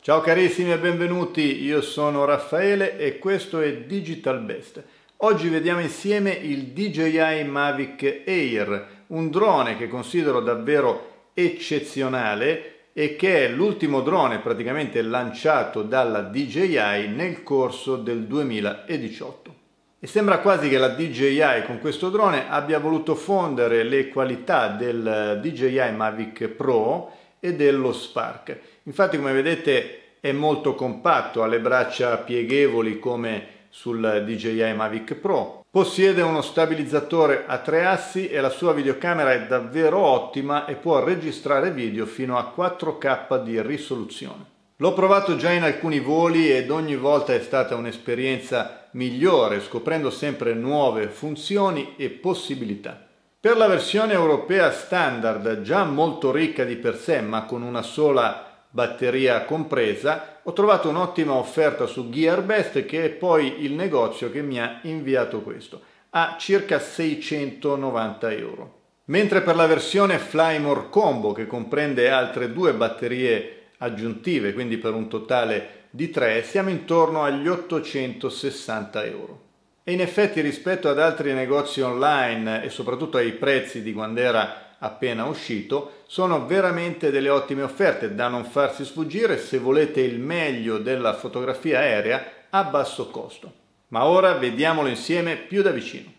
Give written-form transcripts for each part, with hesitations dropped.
Ciao carissimi e benvenuti, io sono Raffaele e questo è Digital Best. Oggi vediamo insieme il DJI Mavic Air, un drone che considero davvero eccezionale e che è l'ultimo drone praticamente lanciato dalla DJI nel corso del 2018. E sembra quasi che la DJI con questo drone abbia voluto fondere le qualità del DJI Mavic Pro e dello Spark. Infatti, come vedete, è molto compatto, ha le braccia pieghevoli come sul DJI Mavic Pro, possiede uno stabilizzatore a 3 assi e la sua videocamera è davvero ottima e può registrare video fino a 4K di risoluzione. L'ho provato già in alcuni voli ed ogni volta è stata un'esperienza migliore, scoprendo sempre nuove funzioni e possibilità. Per la versione europea standard, già molto ricca di per sé, ma con una sola batteria compresa, ho trovato un'ottima offerta su Gearbest, che è poi il negozio che mi ha inviato questo, a circa 690 euro. Mentre per la versione Flymore Combo, che comprende altre 2 batterie aggiuntive, quindi per un totale di 3, siamo intorno agli 860 euro. E in effetti, rispetto ad altri negozi online e soprattutto ai prezzi di quando era appena uscito, sono veramente delle ottime offerte da non farsi sfuggire se volete il meglio della fotografia aerea a basso costo. Ma ora vediamolo insieme più da vicino.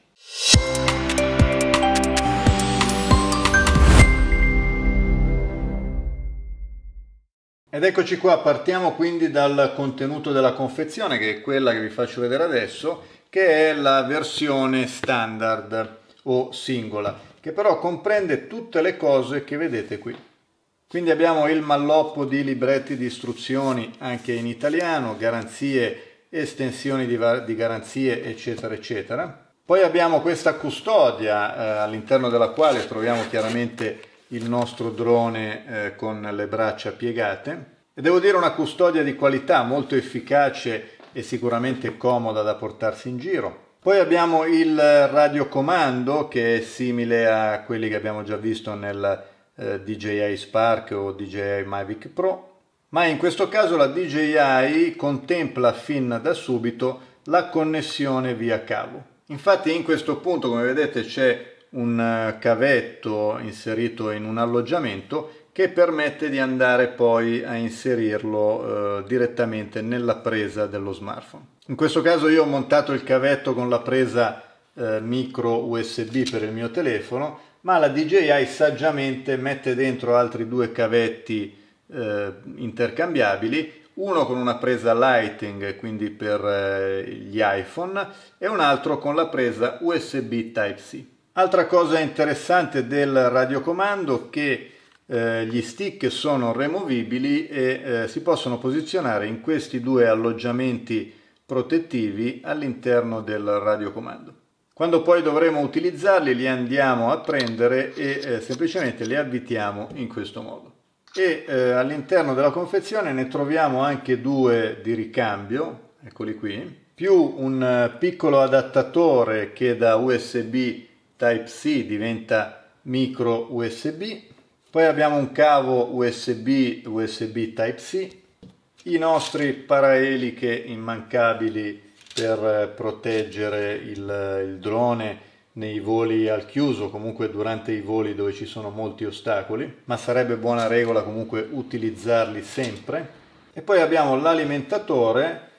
Ed eccoci qua, partiamo quindi dal contenuto della confezione, che è quella che vi faccio vedere adesso, che è la versione standard o singola, che però comprende tutte le cose che vedete qui. Quindi abbiamo il malloppo di libretti di istruzioni anche in italiano, garanzie, estensioni di garanzie, eccetera eccetera. Poi abbiamo questa custodia all'interno della quale troviamo chiaramente il nostro drone con le braccia piegate, e devo dire una custodia di qualità molto efficace e sicuramente comoda da portarsi in giro. Poi abbiamo il radiocomando, che è simile a quelli che abbiamo già visto nel DJI Spark o DJI Mavic Pro, ma in questo caso la DJI contempla fin da subito la connessione via cavo. Infatti in questo punto, come vedete, c'è un cavetto inserito in un alloggiamento che permette di andare poi a inserirlo direttamente nella presa dello smartphone. In questo caso io ho montato il cavetto con la presa micro USB per il mio telefono, ma la DJI saggiamente mette dentro altri 2 cavetti intercambiabili, uno con una presa Lightning, quindi per gli iPhone, e un altro con la presa USB Type-C. Altra cosa interessante del radiocomando è che gli stick sono removibili e si possono posizionare in questi 2 alloggiamenti protettivi all'interno del radiocomando. Quando poi dovremo utilizzarli li andiamo a prendere e semplicemente li avvitiamo in questo modo. E all'interno della confezione ne troviamo anche 2 di ricambio, eccoli qui, più un piccolo adattatore che da USB Type-C diventa micro USB. Poi abbiamo un cavo USB Type-C, i nostri paraeliche immancabili per proteggere il drone nei voli al chiuso, comunque durante i voli dove ci sono molti ostacoli, ma sarebbe buona regola comunque utilizzarli sempre. E poi abbiamo l'alimentatore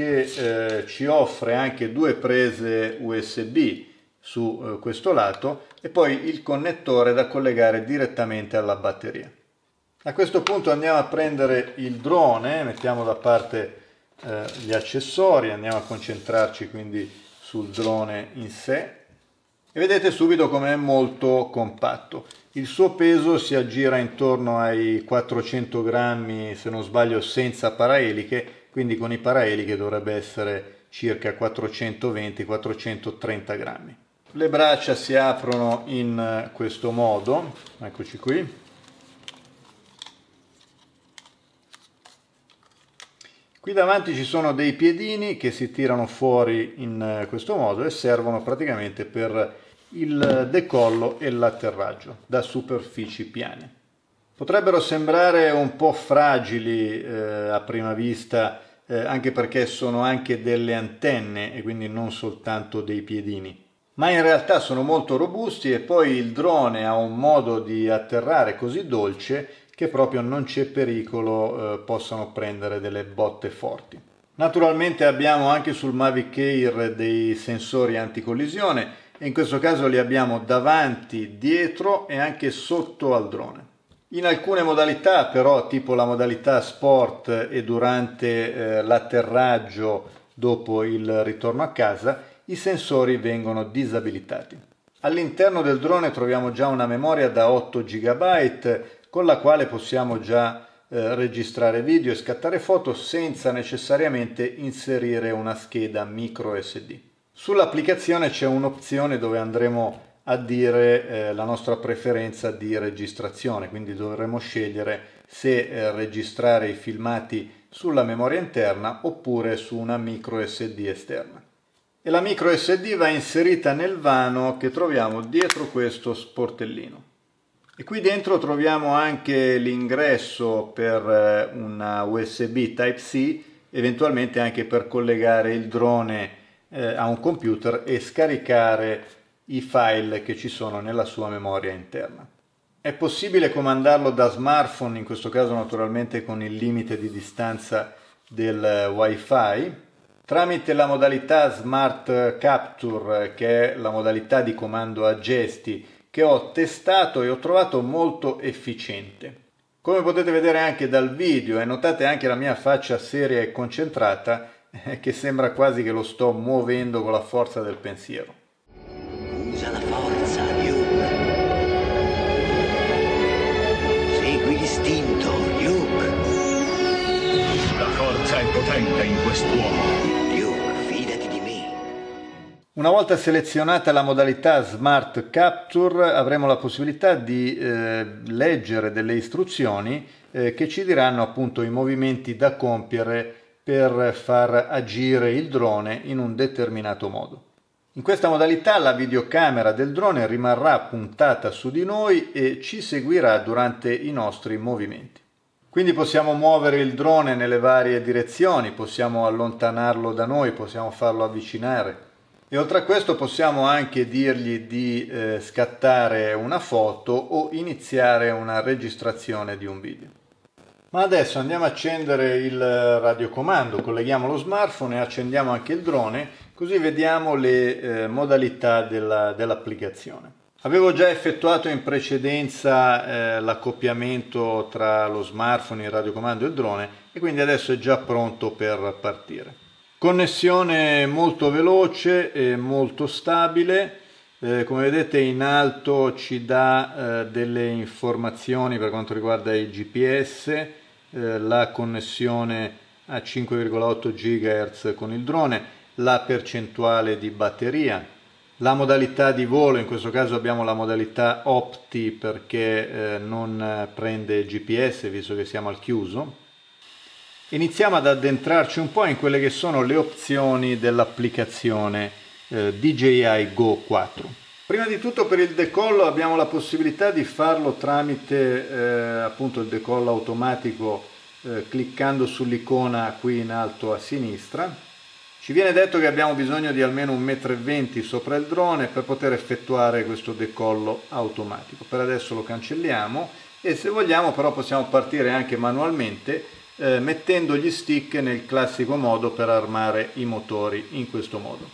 che ci offre anche 2 prese USB su questo lato e poi il connettore da collegare direttamente alla batteria. A questo punto andiamo a prendere il drone, mettiamo da parte gli accessori, andiamo a concentrarci quindi sul drone in sé e vedete subito come è molto compatto. Il suo peso si aggira intorno ai 400 grammi, se non sbaglio, senza paraeliche, quindi con i paraeliche dovrebbe essere circa 420-430 grammi. Le braccia si aprono in questo modo, eccoci qui. Qui davanti ci sono dei piedini che si tirano fuori in questo modo e servono praticamente per il decollo e l'atterraggio da superfici piane. Potrebbero sembrare un po' fragili a prima vista, anche perché sono anche delle antenne e quindi non soltanto dei piedini. Ma in realtà sono molto robusti e poi il drone ha un modo di atterrare così dolce che proprio non c'è pericolo possano prendere delle botte forti. Naturalmente abbiamo anche sul Mavic Air dei sensori anticollisione e in questo caso li abbiamo davanti, dietro e anche sotto al drone. In alcune modalità però, tipo la modalità sport e durante l'atterraggio dopo il ritorno a casa, i sensori vengono disabilitati. All'interno del drone troviamo già una memoria da 8 GB con la quale possiamo già registrare video e scattare foto senza necessariamente inserire una scheda micro SD. Sull'applicazione c'è un'opzione dove andremo a dire la nostra preferenza di registrazione, quindi dovremo scegliere se registrare i filmati sulla memoria interna oppure su una micro SD esterna. E la micro SD va inserita nel vano che troviamo dietro questo sportellino. E qui dentro troviamo anche l'ingresso per una USB Type-C, eventualmente anche per collegare il drone a un computer e scaricare i file che ci sono nella sua memoria interna. È possibile comandarlo da smartphone, in questo caso naturalmente con il limite di distanza del Wi-Fi, tramite la modalità Smart Capture, che è la modalità di comando a gesti che ho testato e ho trovato molto efficiente. Come potete vedere anche dal video e notate anche la mia faccia seria e concentrata, che sembra quasi che lo sto muovendo con la forza del pensiero. Usa la forza, Luke. Segui l'istinto, Luke. La forza è potente in quest'uomo. Luke, fidati di me. Una volta selezionata la modalità Smart Capture avremo la possibilità di leggere delle istruzioni che ci diranno appunto i movimenti da compiere per far agire il drone in un determinato modo. In questa modalità la videocamera del drone rimarrà puntata su di noi e ci seguirà durante i nostri movimenti. Quindi possiamo muovere il drone nelle varie direzioni, possiamo allontanarlo da noi, possiamo farlo avvicinare. E oltre a questo possiamo anche dirgli di scattare una foto o iniziare una registrazione di un video. Ma adesso andiamo a accendere il radiocomando, colleghiamo lo smartphone e accendiamo anche il drone, così vediamo le modalità dell'applicazione. Avevo già effettuato in precedenza l'accoppiamento tra lo smartphone, il radiocomando e il drone e quindi adesso è già pronto per partire. Connessione molto veloce e molto stabile, come vedete in alto ci dà delle informazioni per quanto riguarda il GPS, la connessione a 5,8 GHz con il drone, la percentuale di batteria, la modalità di volo, in questo caso abbiamo la modalità Opti perché non prende GPS visto che siamo al chiuso. Iniziamo ad addentrarci un po' in quelle che sono le opzioni dell'applicazione DJI Go 4. Prima di tutto per il decollo abbiamo la possibilità di farlo tramite appunto il decollo automatico cliccando sull'icona qui in alto a sinistra. Ci viene detto che abbiamo bisogno di almeno 1,20 m sopra il drone per poter effettuare questo decollo automatico. Per adesso lo cancelliamo e se vogliamo però possiamo partire anche manualmente mettendo gli stick nel classico modo per armare i motori in questo modo.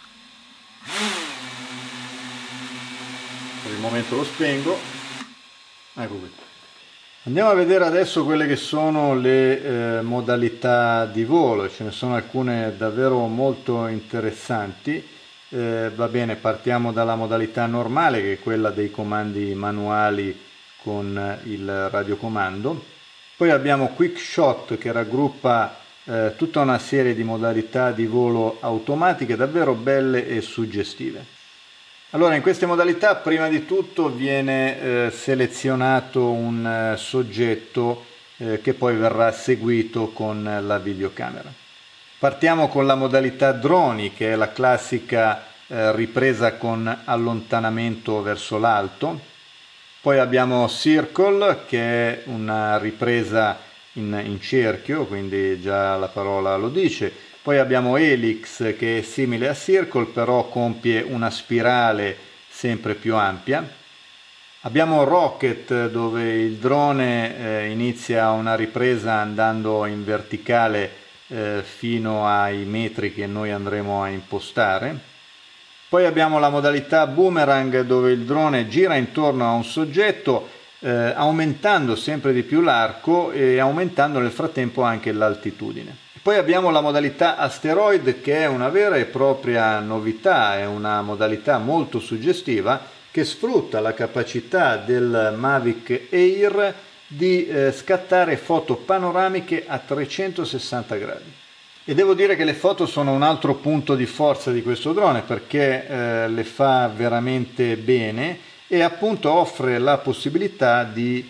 Per il momento lo spengo. Ecco qui. Andiamo a vedere adesso quelle che sono le modalità di volo, ce ne sono alcune davvero molto interessanti. Va bene, partiamo dalla modalità normale che è quella dei comandi manuali con il radiocomando. Poi abbiamo Quick Shot che raggruppa tutta una serie di modalità di volo automatiche davvero belle e suggestive. Allora, in queste modalità prima di tutto viene selezionato un soggetto che poi verrà seguito con la videocamera. Partiamo con la modalità droni, che è la classica ripresa con allontanamento verso l'alto. Poi abbiamo Circle, che è una ripresa in cerchio, quindi già la parola lo dice. Poi abbiamo Helix, che è simile a Circle, però compie una spirale sempre più ampia. Abbiamo Rocket, dove il drone inizia una ripresa andando in verticale fino ai metri che noi andremo a impostare. Poi abbiamo la modalità Boomerang, dove il drone gira intorno a un soggetto aumentando sempre di più l'arco e aumentando nel frattempo anche l'altitudine. Poi abbiamo la modalità Asteroid, che è una vera e propria novità, è una modalità molto suggestiva che sfrutta la capacità del Mavic Air di scattare foto panoramiche a 360 gradi. E devo dire che le foto sono un altro punto di forza di questo drone, perché le fa veramente bene e appunto offre la possibilità di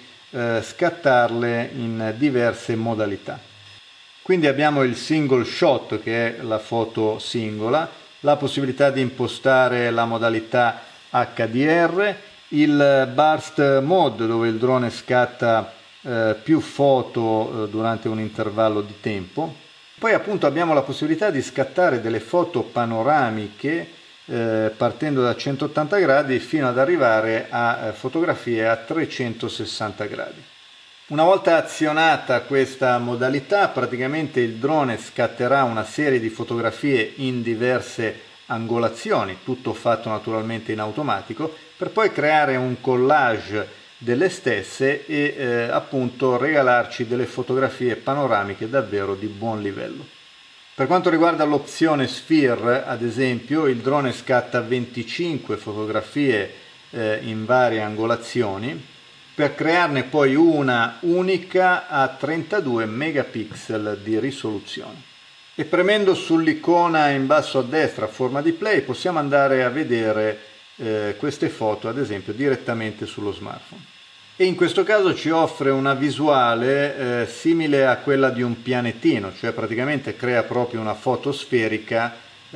scattarle in diverse modalità. Quindi abbiamo il single shot, che è la foto singola, la possibilità di impostare la modalità HDR, il burst mode, dove il drone scatta più foto durante un intervallo di tempo. Poi appunto abbiamo la possibilità di scattare delle foto panoramiche partendo da 180 gradi fino ad arrivare a fotografie a 360 gradi. Una volta azionata questa modalità, praticamente il drone scatterà una serie di fotografie in diverse angolazioni, tutto fatto naturalmente in automatico, per poi creare un collage delle stesse e appunto regalarci delle fotografie panoramiche davvero di buon livello. Per quanto riguarda l'opzione Sphere, ad esempio, il drone scatta 25 fotografie in varie angolazioni per crearne poi una unica a 32 megapixel di risoluzione. E premendo sull'icona in basso a destra a forma di play possiamo andare a vedere queste foto ad esempio direttamente sullo smartphone. E in questo caso ci offre una visuale simile a quella di un pianettino, cioè praticamente crea proprio una foto sferica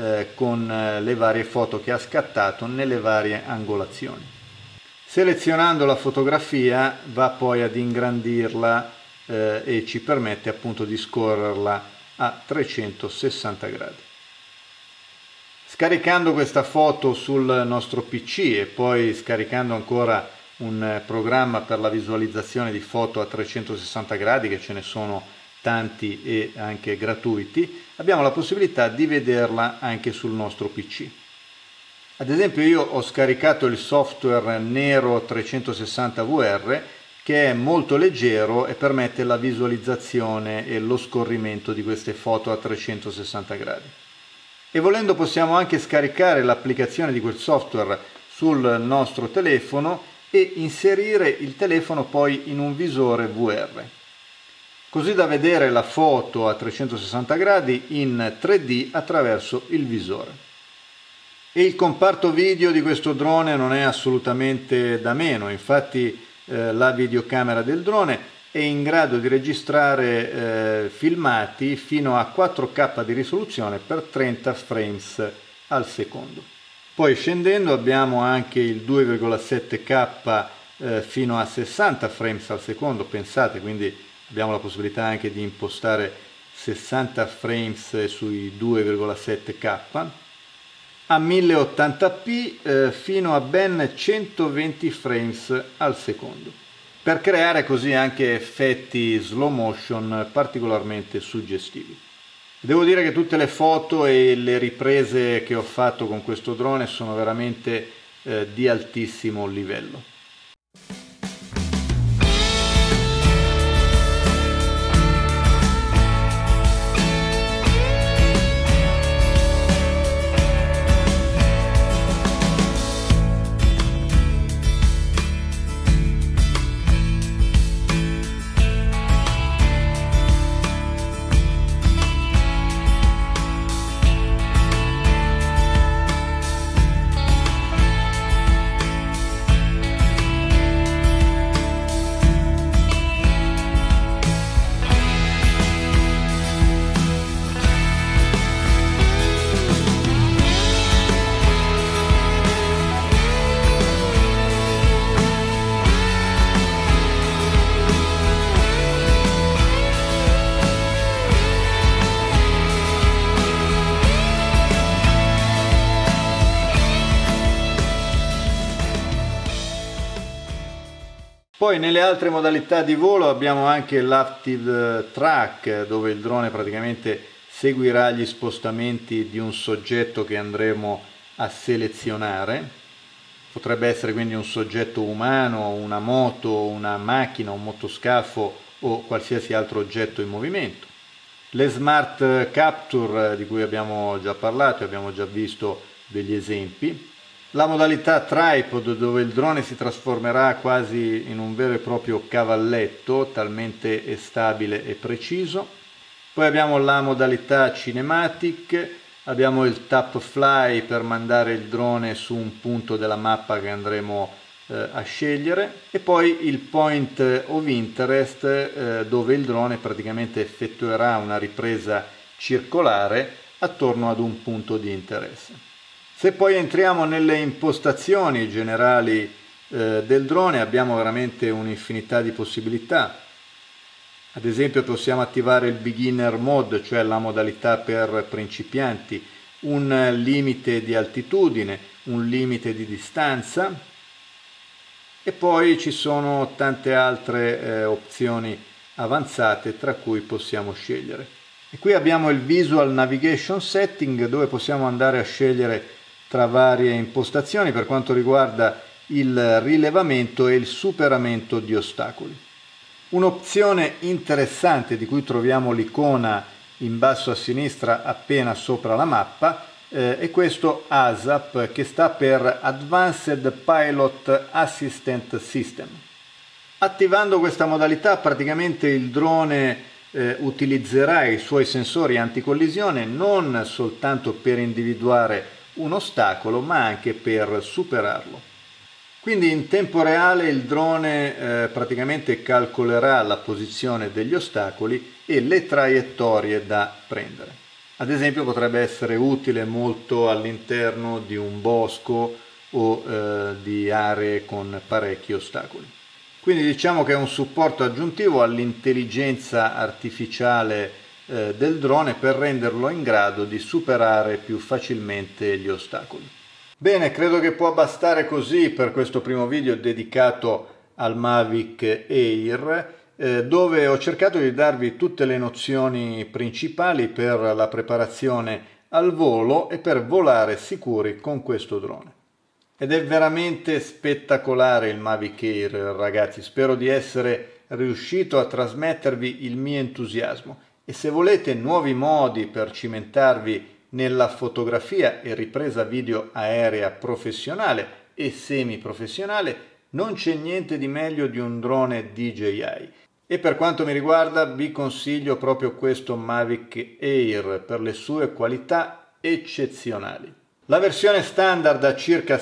con le varie foto che ha scattato nelle varie angolazioni. Selezionando la fotografia va poi ad ingrandirla e ci permette appunto di scorrerla a 360 gradi. Scaricando questa foto sul nostro PC e poi scaricando ancora un programma per la visualizzazione di foto a 360 gradi, che ce ne sono tanti e anche gratuiti, abbiamo la possibilità di vederla anche sul nostro PC. Ad esempio io ho scaricato il software Nero 360 VR, che è molto leggero e permette la visualizzazione e lo scorrimento di queste foto a 360 gradi. E volendo possiamo anche scaricare l'applicazione di quel software sul nostro telefono e inserire il telefono poi in un visore VR, così da vedere la foto a 360 gradi in 3D attraverso il visore. E il comparto video di questo drone non è assolutamente da meno, infatti la videocamera del drone è in grado di registrare filmati fino a 4K di risoluzione per 30 frames al secondo. Poi scendendo abbiamo anche il 2,7K fino a 60 frames al secondo, pensate, quindi abbiamo la possibilità anche di impostare 60 frames sui 2,7K, a 1080p fino a ben 120 frames al secondo, per creare così anche effetti slow motion particolarmente suggestivi. Devo dire che tutte le foto e le riprese che ho fatto con questo drone sono veramente di altissimo livello. Poi nelle altre modalità di volo abbiamo anche l'Active Track, dove il drone praticamente seguirà gli spostamenti di un soggetto che andremo a selezionare. Potrebbe essere quindi un soggetto umano, una moto, una macchina, un motoscafo o qualsiasi altro oggetto in movimento. Le Smart Capture, di cui abbiamo già parlato, abbiamo già visto degli esempi. La modalità Tripod, dove il drone si trasformerà quasi in un vero e proprio cavalletto, talmente è stabile e preciso. Poi abbiamo la modalità Cinematic, abbiamo il Tap Fly per mandare il drone su un punto della mappa che andremo a scegliere, e poi il Point of Interest, dove il drone praticamente effettuerà una ripresa circolare attorno ad un punto di interesse. Se poi entriamo nelle impostazioni generali del drone, abbiamo veramente un'infinità di possibilità. Ad esempio possiamo attivare il Beginner Mode, cioè la modalità per principianti, un limite di altitudine, un limite di distanza, e poi ci sono tante altre opzioni avanzate tra cui possiamo scegliere. E qui abbiamo il Visual Navigation Setting, dove possiamo andare a scegliere tra varie impostazioni per quanto riguarda il rilevamento e il superamento di ostacoli. Un'opzione interessante di cui troviamo l'icona in basso a sinistra appena sopra la mappa è questo ASAP, che sta per Advanced Pilot Assistant System. Attivando questa modalità praticamente il drone utilizzerà i suoi sensori anticollisione non soltanto per individuare un ostacolo, ma anche per superarlo. Quindi in tempo reale il drone praticamente calcolerà la posizione degli ostacoli e le traiettorie da prendere. Ad esempio potrebbe essere utile molto all'interno di un bosco o di aree con parecchi ostacoli. Quindi diciamo che è un supporto aggiuntivo all'intelligenza artificiale del drone per renderlo in grado di superare più facilmente gli ostacoli. Bene, credo che può bastare così per questo primo video dedicato al Mavic Air, dove ho cercato di darvi tutte le nozioni principali per la preparazione al volo e per volare sicuri con questo drone. Ed è veramente spettacolare il Mavic Air, ragazzi, spero di essere riuscito a trasmettervi il mio entusiasmo. E se volete nuovi modi per cimentarvi nella fotografia e ripresa video aerea professionale e semi-professionale, non c'è niente di meglio di un drone DJI. E per quanto mi riguarda vi consiglio proprio questo Mavic Air per le sue qualità eccezionali. La versione standard a circa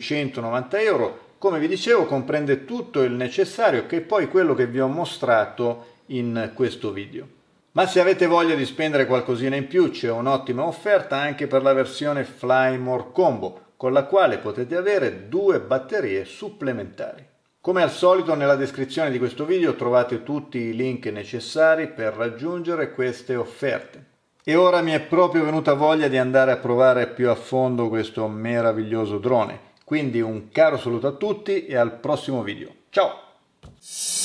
690 €, come vi dicevo, comprende tutto il necessario, che è poi quello che vi ho mostrato in questo video. Ma se avete voglia di spendere qualcosina in più, c'è un'ottima offerta anche per la versione Fly More Combo, con la quale potete avere 2 batterie supplementari. Come al solito nella descrizione di questo video trovate tutti i link necessari per raggiungere queste offerte. E ora mi è proprio venuta voglia di andare a provare più a fondo questo meraviglioso drone. Quindi un caro saluto a tutti e al prossimo video. Ciao!